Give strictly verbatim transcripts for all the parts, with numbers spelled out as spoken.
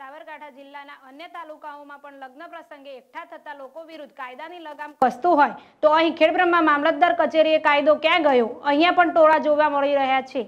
સાબરકાંઠા જિલ્લાના અન્ય તાલુકાઓમાં પણ લગ્ન પ્રસંગે એકઠા થતા લોકો વિરુદ્ધ કાયદાની લગામ કસતું હોય તો અહીં ખેડબ્રહ્મા મામલતદાર કચેરીએ કાયદો ક્યાં ગયો? અહીંયા પણ ટોળા જોવા મળી રહ્યા છે।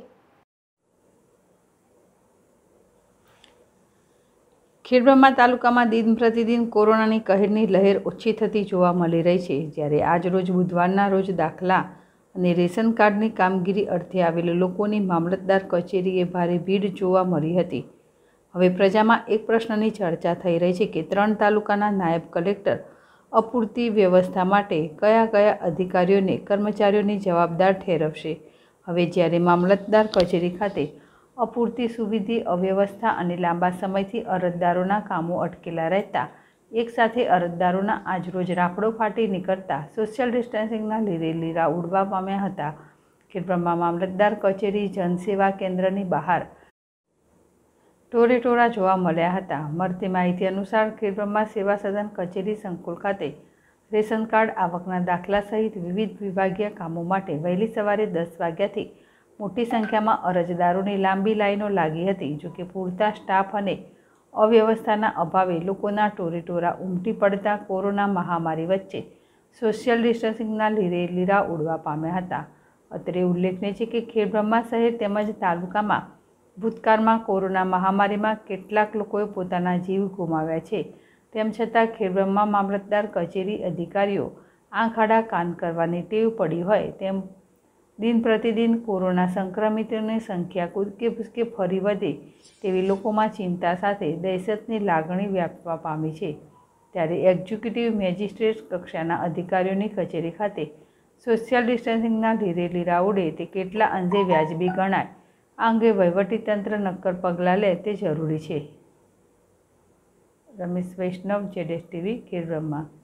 ખેડબ્રહ્મા તાલુકામાં દિન પ્રતિદિન કોરોનાની કહેરની લહેર ઓછી થતી જોવા મળી રહી છે। જ્યારે આજ રોજ બુધવારના રોજ દાખલા અને રેશન કાર્ડની કામગીરી અર્થે આવેલા લોકોની મામલતદાર કચેરીએ ભારે ભીડ જોવા મળી હતી। હવે પ્રજામાં એક પ્રશ્નની ચર્ચા થઈ રહી છે કે ત્રણ તાલુકાના નાયબ કલેક્ટર અપૂરતી વ્યવસ્થા માટે કયા કયા અધિકારીઓને કર્મચારીઓની જવાબદાર ઠેરવશે? હવે જ્યારે મામલતદાર કચેરી ખાતે અપૂરતી સુવિધા, અવ્યવસ્થા અને લાંબા સમયથી અરજદારોના કામો અટકેલા રહેતા એકસાથે અરજદારોના આજરોજ રાફડો ફાટી નીકળતા સોશિયલ ડિસ્ટન્સિંગના લીરે લીરા ઉડવા પામ્યા હતા। ખેડબ્રહ્મા મામલતદાર કચેરી જનસેવા કેન્દ્રની બહાર ટોળે ટોળા જોવા મળ્યા હતા। મળતી માહિતી અનુસાર ખેડબ્રહ્મા સેવા સદન કચેરી સંકુલ ખાતે રેશન કાર્ડ, આવકના દાખલા સહિત વિવિધ વિભાગીય કામો માટે વહેલી સવારે દસ વાગ્યાથી મોટી સંખ્યામાં અરજદારોની લાંબી લાઈનો લાગી હતી। જોકે પૂરતા સ્ટાફ અને અવ્યવસ્થાના અભાવે લોકોના ટોળે ટોળા ઉમટી પડતા કોરોના મહામારી વચ્ચે સોશિયલ ડિસ્ટન્સિંગના લીરે લીરા ઉડવા પામ્યા હતા। અત્રે ઉલ્લેખનીય છે કે ખેડબ્રહ્મા શહેર તેમજ તાલુકામાં ભૂતકાળમાં કોરોના મહામારીમાં કેટલાક લોકોએ પોતાના જીવ ગુમાવ્યા છે। તેમ છતાં ખેડબ્રહ્મા મામલતદાર કચેરી અધિકારીઓ આંખ આડા કાન કરવાની ટેવ પડી હોય તેમ દિન પ્રતિદિન કોરોના સંક્રમિતોની સંખ્યા કૂદકે ભૂસકે ફરી વધે તેવી લોકોમાં ચિંતા સાથે દહેશતની લાગણી વ્યાપવા પામી છે। ત્યારે એક્ઝિક્યુટિવ મેજિસ્ટ્રેટ કક્ષાના અધિકારીઓની કચેરી ખાતે સોશિયલ ડિસ્ટન્સિંગના લીરે લીરા ઉડે તે કેટલા અંશે વ્યાજબી ગણાય, આ અંગે વહીવટીતંત્ર નક્કર પગલાં લે તે જરૂરી છે। રમેશ વૈષ્ણવ, જેડેશ ટીવી, ખેડબ્રહ્મા।